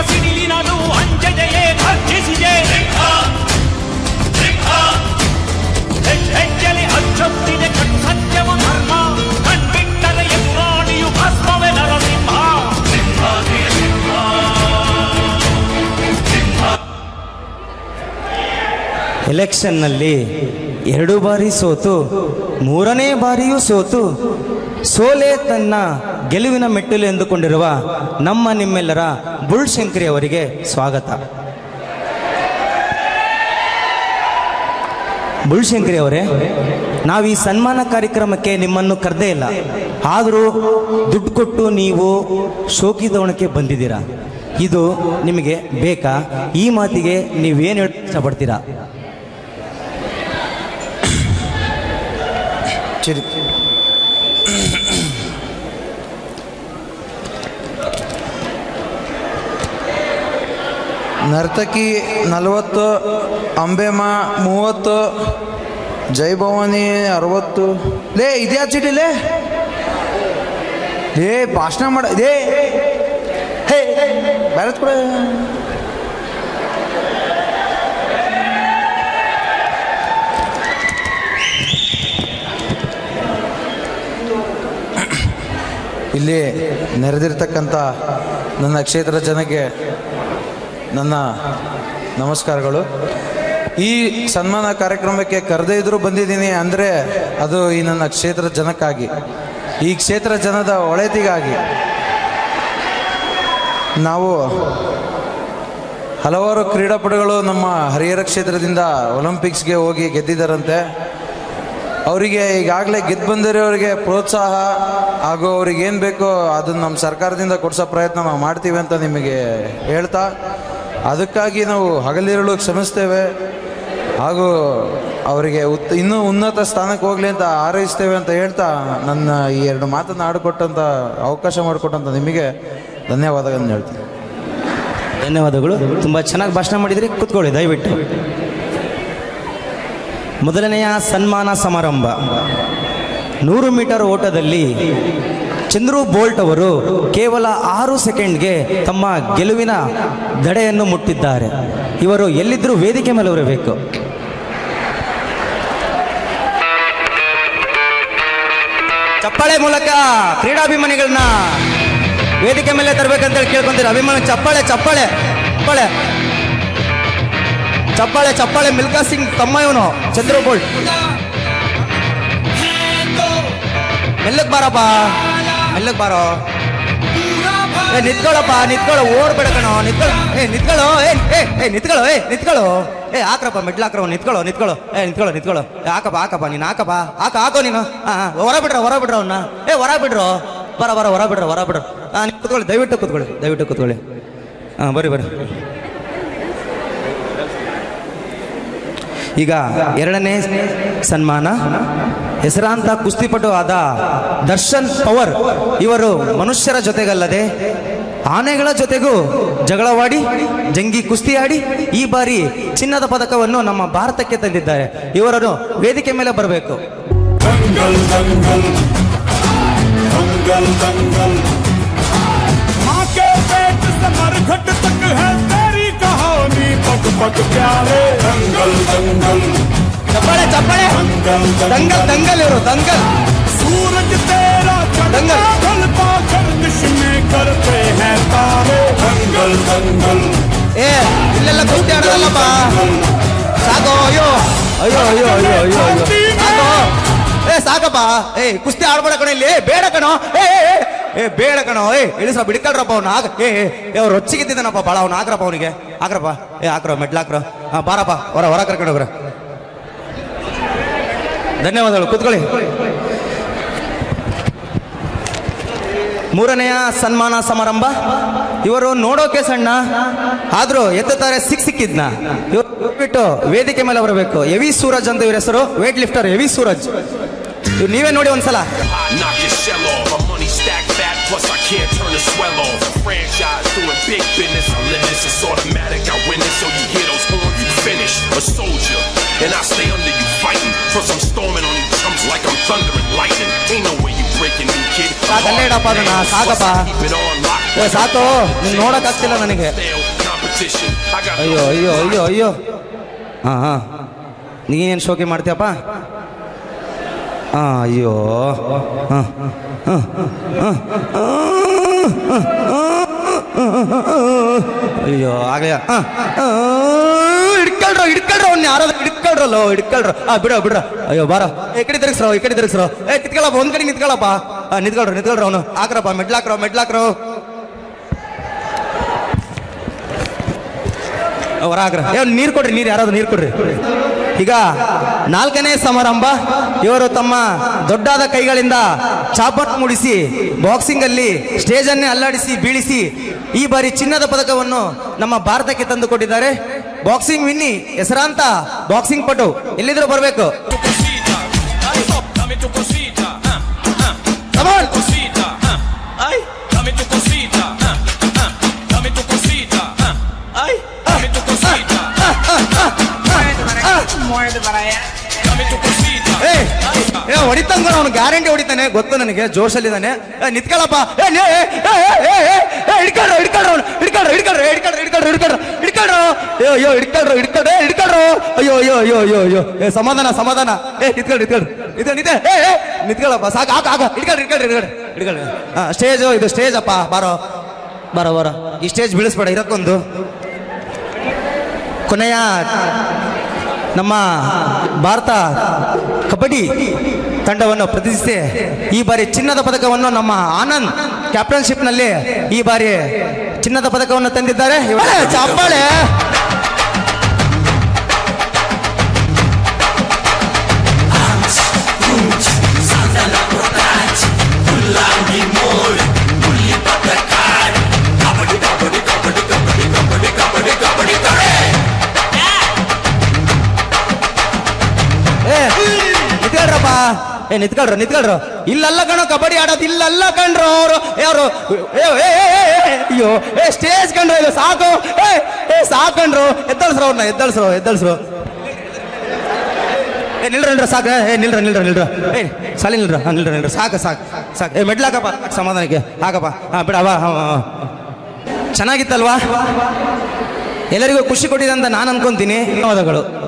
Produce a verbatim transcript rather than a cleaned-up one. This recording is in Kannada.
ಸಿಡಿಲಿನದು ಅಂಜದೆಯೇ ಗರ್ಜಿಸಿದೆ. ಹೆಜ್ಜೆಲಿ ಅಚ್ಚೊತ್ತಿದೆ ಸತ್ಯವ ಧರ್ಮ, ಕಣ್ಬಿಟ್ಟರೆ ಎದುರಾಳಿಯು ಭಸ್ಮವೇ ನರಸಿಂಹ. ಎಲೆಕ್ಷನ್ನಲ್ಲಿ ಎರಡು ಬಾರಿ ಸೋತು ಮೂರನೇ ಬಾರಿಯೂ ಸೋತು ಸೋಲೆ ತನ್ನ ಗೆಲುವಿನ ಮೆಟ್ಟಿಲು ಎಂದುಕೊಂಡಿರುವ ನಮ್ಮ ನಿಮ್ಮೆಲ್ಲರ ಬುಳ್ಶಂಕರಿ ಅವರಿಗೆ ಸ್ವಾಗತ. ಬುಳ್ಶಂಕರಿ ಅವರೇ, ನಾವು ಈ ಸನ್ಮಾನ ಕಾರ್ಯಕ್ರಮಕ್ಕೆ ನಿಮ್ಮನ್ನು ಕರೆದೇ ಇಲ್ಲ, ಆದರೂ ದುಡ್ಡು ಕೊಟ್ಟು ನೀವು ಶೋಕಿದವಣಕ್ಕೆ ಬಂದಿದ್ದೀರಾ. ಇದು ನಿಮಗೆ ಬೇಕಾ? ಈ ಮಾತಿಗೆ ನೀವೇನು ಹೇಳ ಇಷ್ಟಪಡ್ತೀರಾ? ಚಿರಿ ನರ್ತಕಿ ನಲವತ್ತು, ಅಂಬೆಮ್ಮ ಮೂವತ್ತು, ಜೈಭವಾನಿ ಅರವತ್ತು. ಲೇ ಇದ್ಯಾ ಚಿಟಿಲೇ ಲೇ ಭಾಷಣ ಮಾಡ ಇದೇ ಹೇ ಬ್ಯಾರತ್ ಕೂಡ ಇಲ್ಲಿ ನೆರೆದಿರ್ತಕ್ಕಂಥ ನನ್ನ ಕ್ಷೇತ್ರ ಜನಕ್ಕೆ ನನ್ನ ನಮಸ್ಕಾರಗಳು. ಈ ಸನ್ಮಾನ ಕಾರ್ಯಕ್ರಮಕ್ಕೆ ಕರೆದೇ ಇದ್ರೂ ಬಂದಿದ್ದೀನಿ ಅಂದರೆ ಅದು ಈ ನನ್ನ ಕ್ಷೇತ್ರ ಜನಕ್ಕಾಗಿ, ಈ ಕ್ಷೇತ್ರ ಜನದ ಒಳಿತಿಗಾಗಿ. ನಾವು ಹಲವಾರು ಕ್ರೀಡಾಪಟುಗಳು ನಮ್ಮ ಹರಿಹರ ಕ್ಷೇತ್ರದಿಂದ ಒಲಿಂಪಿಕ್ಸ್ಗೆ ಹೋಗಿ ಗೆದ್ದಿದ್ದಾರಂತೆ. ಅವರಿಗೆ ಈಗಾಗಲೇ ಗೆದ್ದು ಬಂದಿರೋರಿಗೆ ಪ್ರೋತ್ಸಾಹ ಹಾಗೂ ಅವ್ರಿಗೆ ಏನು ಬೇಕೋ ಅದನ್ನು ನಮ್ಮ ಸರ್ಕಾರದಿಂದ ಕೊಡಿಸೋ ಪ್ರಯತ್ನ ನಾವು ಮಾಡ್ತೀವಿ ಅಂತ ನಿಮಗೆ ಹೇಳ್ತಾ, ಅದಕ್ಕಾಗಿ ನಾವು ಹಗಲಿರುಳು ಶ್ರಮಿಸ್ತೇವೆ ಹಾಗೂ ಅವರಿಗೆ ಉತ್ ಇನ್ನೂ ಉನ್ನತ ಸ್ಥಾನಕ್ಕೆ ಹೋಗಲಿ ಅಂತ ಹಾರೈಸ್ತೇವೆ ಅಂತ ಹೇಳ್ತಾ, ನನ್ನ ಈ ಎರಡು ಮಾತನ್ನು ಆಡಿಕೊಟ್ಟಂಥ ಅವಕಾಶ ಮಾಡಿಕೊಟ್ಟಂಥ ನಿಮಗೆ ಧನ್ಯವಾದಗಳನ್ನು ಹೇಳ್ತೀನಿ. ಧನ್ಯವಾದಗಳು. ತುಂಬ ಚೆನ್ನಾಗಿ ಭಾಷಣ ಮಾಡಿದ್ರಿ. ಕೂತ್ಕೊಳ್ಳಿ ದಯವಿಟ್ಟು. ಮೊದಲನೆಯ ಸನ್ಮಾನ ಸಮಾರಂಭ. ನೂರು ಮೀಟರ್ ಓಟದಲ್ಲಿ ಚಂದ್ರು ಬೋಲ್ಟ್ ಅವರು ಕೇವಲ ಆರು ಸೆಕೆಂಡ್ಗೆ ತಮ್ಮ ಗೆಲುವಿನ ದಡೆಯನ್ನು ಮುಟ್ಟಿದ್ದಾರೆ. ಇವರು ಎಲ್ಲಿದ್ದರೂ ವೇದಿಕೆ ಮೇಲೆ ಬರಬೇಕು. ಚಪ್ಪಾಳೆ ಮೂಲಕ ಕ್ರೀಡಾಭಿಮಾನಿಗಳನ್ನ ವೇದಿಕೆ ಮೇಲೆ ತರಬೇಕಂತೇಳಿ ಕೇಳ್ಕೊಂತೀರ. ಅಭಿಮಾನ ಚಪ್ಪಾಳೆ ಚಪ್ಪಾಳೆ ಚಪ್ಪಾಳೆ ಚಪ್ಪಾಳೆ ಚಪ್ಪಾಳೆ ಮಿಲ್ಕಾ ಸಿಂಗ್ ತಮ್ಮ ಇವನು ಚಂದ್ರು ಬೋಲ್ಟ್. ಮೆಲ್ಲಕ್ ಬಾರಪ್ಪ, ಮೆಲ್ಲಕ್ ಬಾರೋ. ಏ ನಿತ್ಕೊಳ್ಳಪ್ಪ, ನಿತ್ಕೊಳ್ಳೋ, ಓಡ್ಬೇಡ ಕಣೋ, ನಿತ್ಕೊಳ್ಳೋ. ಏ ನಿತ್ಕೊಳ್ಳೋ, ಏ ಏ ನಿತ್ಕೊಳ್ಳೋ, ಏ ನಿತ್ಕೊಳ್ಳೋ. ಏ ಹಾಕ್ರಪ್ಪ, ಮೆಟ್ಲು ಹಾಕ್ರವ, ನಿತ್ಕೊಳ್ಳೋ ನಿತ್ಕೊಳ್ಳೋ. ಏ ನಿತ್ಕೊಳ್ಳೋ ನಿತ್ಕೊಳ್ಳೋ. ಏ ಹಾಕಪ್ಪ ಹಾಕಪ್ಪ, ನೀನು ಹಾಕಪ್ಪ, ಹಾಕ ಹಾಕೋ ನೀನು. ಹಾಂ ಹಾಂ ಹೊರ ಬಿಡ್ರ ಹೊರ ಬಿಡ್ರ ಅವನ್ನ. ಏ ಹೊರ ಬಿಡ್ರು, ಬರ ಬರ ಹೊರ ಬಿಡ್ರ ಹೊರ ಬಿಡ್ರು. ಹಾಂ ನೀವು ಕೂತ್ಕೊಳ್ಳಿ, ದಯವಿಟ್ಟು ಕೂತ್ಕೊಳ್ಳಿ, ದಯವಿಟ್ಟು ಕೂತ್ಕೊಳ್ಳಿ. ಹಾಂ ಬರ್ರಿ ಬರ್ರಿ. ಈಗ ಎರಡನೇ ಸನ್ಮಾನ ಹೆಸರಾಂತ ಕುಸ್ತಿಪಟು ಆದ ದರ್ಶನ್ ಪವರ್. ಇವರು ಮನುಷ್ಯರ ಜೊತೆಗಲ್ಲದೆ ಆನೆಗಳ ಜೊತೆಗೂ ಜಗಳವಾಡಿ ಜಂಗಿ ಕುಸ್ತಿ ಆಡಿ ಈ ಬಾರಿ ಚಿನ್ನದ ಪದಕವನ್ನು ನಮ್ಮ ಭಾರತಕ್ಕೆ ತಂದಿದ್ದಾರೆ. ಇವರನ್ನು ವೇದಿಕೆ ಮೇಲೆ ಬರಬೇಕು. ಚಪ್ಪಾಳೆ ಚಪ್ಪಾಳೆ. ದಂಗಲ್ ದಂಗಲ್ ಇವರು ದಂಗಲ್. ಸೂರಜ್ ತೇರಾ ದಂಗಲ್ ಏ ಇಲ್ಲೆಲ್ಲ ಕುಸ್ತಿ ಆಡೋದಲ್ಲಪ್ಪ. ಸಾಕೋ. ಅಯ್ಯೋ ಅಯ್ಯೋ ಅಯ್ಯೋ ಅಯ್ಯೋ ಅಯ್ಯೋ ಅಯ್ಯೋ ಸಾಕೋ. ಏ ಸಾಕಪ್ಪ. ಏ ಕುಸ್ತಿ ಆಡ್ಬೇಡ ಕಣ ಇಲ್ಲಿ. ಬೇಡ ಕಣೋ. ಏ ಏ ಬೇಡ ಕಣೋ. ಏ ಇಳಿಸ ಬಿಡ್ಕಳ್ರಪ್ಪ ಅವ್ನು. ಆಗ ಏ ಏ ಅವ್ರು ಹೊಚ್ಚಿಗಿದ್ದಾನಪ್ಪ ಭಾಳ. ಅವ್ನು ಹಾಕ್ರಪ್ಪ ಅವನಿಗೆ. ಹಾಕ್ರಪ್ಪ. ಏ ಹಾಕ್ರ ಮೆಟ್ಲು ಹಾಕ್ರ. ಹಾಂ ಬಾರಪ್ಪ ಹೊರ ಹೊರ ಕರ್ಕೊಂಡು ಹೋಗ್ರ. ಧನ್ಯವಾದಗಳು. ಕೂತ್ಕೊಳ್ಳಿ. ಮೂರನೆಯ ಸನ್ಮಾನ ಸಮಾರಂಭ. ಇವರು ನೋಡೋಕೆ ಸಣ್ಣ ಆದ್ರೂ ಎತ್ತುತ್ತಾರೆ ಸಿಕ್ ಸಿಕ್ಕಿದ್ನ. ಇವರು ಬಿಟ್ಟು ವೇದಿಕೆ ಮೇಲೆ ಬರಬೇಕು. ಎವಿ ಸೂರಜ್ ಅಂತ ಇವ್ರ ಹೆಸರು. Weight lifter AV Suraj. ಇವ್ರು ನೀವೇ ನೋಡಿ ಒಂದ್ಸಲ. And I stay under you fighting. Plus I'm storming on you chumps like I'm thunder and lightning. Ain't no way you breaking me, kid. I'm ಸಾಕು ಅಲ್ಲೇ ಇಡಪ್ಪ ಅದನ್ನ ಸಾಕಪ್ಪ ಏ ಸಾಕು ನೀನ್ ನೋಡಕ್ ಆಗ್ತಿಲ್ಲ ನನಗೆ ಅಯ್ಯೋ ಅಯ್ಯೋ ಅಯ್ಯೋ ಅಯ್ಯೋ ಹಾ ಹಾ ನೀನೇನು ಶೋಕಿ ಮಾಡ್ತೀಯಪ್ಪ ಹಾ ಅಯ್ಯೋ ಹಾಂ ಹಾಂ ಅಯ್ಯೋ ಆಗಲೇ ಹಾಂ ಹಿಡ್ಕೊಳ್ರೋ ಹಿಡ್ಕೊಳ್ರೋ ಅವ್ನು ಯಾರಾದ್ರೂ ಹಿಡ್ಕೊಳ್ರಲ್ಲೋ ಹಿಡ್ಕೊಳ್ರು ಆ ಬಿಡ ಬಿಡ್ರ ಅಯ್ಯೋ ಬಾರ ಈ ಕಡೆ ತಿರುಗಿಸ್ರೋ ಈ ಕಡೆ ತಿರುಗಿಸ್ರೋ ಏ ನಿತ್ಕೊಳ್ಳಪ್ಪ ಒಂದ್ ಕಡೆ ನಿತ್ಕೊಳ್ಳಪ್ಪ ಹಾ ನಿತ್ಕೊಳ್ರು ನಿತ್ಕೊಳ್ರು ಅವನು ಹಾಕ್ರಪ್ಪ ಮೆಡ್ಲಾಕ್ರೋ ಮೆಡ್ಲಾಕ್ರೋ ಹೊರಾಗ್ರ ಏ ನೀರು ಕೊಡ್ರಿ ನೀರು ಯಾರಾದ್ರು ನೀರು ಕೊಡ್ರಿ ಈಗ ನಾಲ್ಕನೇ ಸಮಾರಂಭ ಇವರು ತಮ್ಮ ದೊಡ್ಡಾದ ಕೈಗಳಿಂದ ಚಾಪಟ್ ಮೂಡಿಸಿ ಬಾಕ್ಸಿಂಗ್ ಅಲ್ಲಿ ಸ್ಟೇಜ್ ಅನ್ನೇ ಅಲ್ಲಾಡಿಸಿ ಬೀಳಿಸಿ ಈ ಬಾರಿ ಚಿನ್ನದ ಪದಕವನ್ನು ನಮ್ಮ ಭಾರತಕ್ಕೆ ತಂದು ಕೊಟ್ಟಿದ್ದಾರೆ ಬಾಕ್ಸಿಂಗ್ ವಿನ್ನಿ ಹೆಸರಾಂತ ಬಾಕ್ಸಿಂಗ್ ಪಟು ಎಲ್ಲಿದ್ರು ಬರಬೇಕು ಹೊಡಿತಾನ ಅವನು ಗ್ಯಾರಂಟಿ ಹೊಡಿತಾನೆ ಗೊತ್ತು ನನಗೆ ಜೋಶಲ್ಲಿದ್ದಾನೆ ನಿತ್ಕೊಳ್ಳಪ್ಪ ಹಿಡ್ಕೊಳ್ರು ಹಿಡ್ಕೊಳ್ರು ಹಿಡ್ಕೊಳ್ರು ಹಿಡ್ಕೊಳ್ರು ಹಿಡ್ಕೊಳ್ರು ಹಿಡ್ಕೊಳ್ರು ಹಿಡ್ಕೊಳ್ರು ಹಿಡ್ಕೊಳ್ರು ಅಯ್ಯೋ ಹಿಡ್ಕೊಳ್ರು ಹಿಡ್ಕೊಳ್ರೆ ಹಿಡ್ಕೊಳ್ರು ಅಯ್ಯೋ ಅಯ್ಯೋ ಅಯ್ಯೋ ಅಯ್ಯೋ ಅಯ್ಯೋ ಏ ಸಮಾಧಾನ ಸಮಾಧಾನ ಏ ನಿತ್ಕೊಳ್ರಿ ನಿತ್ಕೊಳ್ರಿ ನಿತ್ಕೊಂಡು ನಿಂತೆ ಏ ನಿತ್ಕೊಳ್ಳಪ್ಪ ಸಾಕು ಹಾಕ ಹಾಕ ಹಿಡ್ಕೊಳ್ರಿ ಹಿಡ್ಕೊಳ್ರಿ ಹಿಡ್ಕೊಳ್ರಿ ಹಿಡ್ಕೊಳ್ರಿ ಹಾ ಸ್ಟೇಜು ಇದು ಸ್ಟೇಜ್ ಅಪ್ಪ ಬಾರೋ ಬಾರೋ ಬಾರೋ ಈ ಸ್ಟೇಜ್ ಬೀಳಿಸ್ಬೇಡ ಇರಕ್ಕೊಂದು ಕೊನೆಯ ನಮ್ಮ ಭಾರತ ಕಬಡ್ಡಿ ತಂಡವನ್ನು ಪ್ರತಿನಿಧಿಸಿ ಈ ಬಾರಿ ಚಿನ್ನದ ಪದಕವನ್ನು ನಮ್ಮ ಆನಂದ್ ಕ್ಯಾಪ್ಟನ್ಶಿಪ್ ನಲ್ಲಿ ಈ ಬಾರಿ ಚಿನ್ನದ ಪದಕವನ್ನು ತಂದಿದ್ದಾರೆ ಚಪ್ಪಾಳೆ ಏ ನಿತ್ಕೊಳ್ರು ನಿತ್ಕೊಳ್ರು ಇಲ್ಲಲ್ಲ ಕಣೋ ಕಬಡ್ಡಿ ಆಡೋದು ಇಲ್ಲಲ್ಲ ಕಣ್ರು ಅವರು ಯಾರು ಅಯ್ಯೋ ಏ ಸ್ಟೇಜ್ ಕಂಡ್ರು ಇದು ಸಾಕು ಏ ಏ ಸಾಕಂಡ್ರು ಎದ್ದಳ್ಸ್ರು ಅವ್ರನ್ನ ಎದ್ದಳ್ಸ್ರು ಎದ್ದಳ್ಸ್ರು ಏ ನಿಲ್ರ ನಿಲ್ರ ಸಾಕ ಏ ನಿಲ್ರ ನಿಲ್ರ ನಿಲ್ರ ಏ ಸಾಲಿ ನಿಲ್ರ ಹಾಂ ನಿಲ್ರ ನಿಲ್ರ ಸಾಕು ಸಾಕು ಸಾಕು ಏ ಮೆಡ್ಲಾಕಪ್ಪ ಸಮಾಧಾನಕ್ಕೆ ಹಾಕಪ್ಪ ಹಾಂ ಬಿಡವ ಚೆನ್ನಾಗಿತ್ತಲ್ವಾ ಎಲ್ಲರಿಗೂ ಖುಷಿ ಕೊಟ್ಟಿದೆ ಅಂತ ನಾನು ಅನ್ಕೊಂತೀನಿ ಧನ್ಯವಾದಗಳು.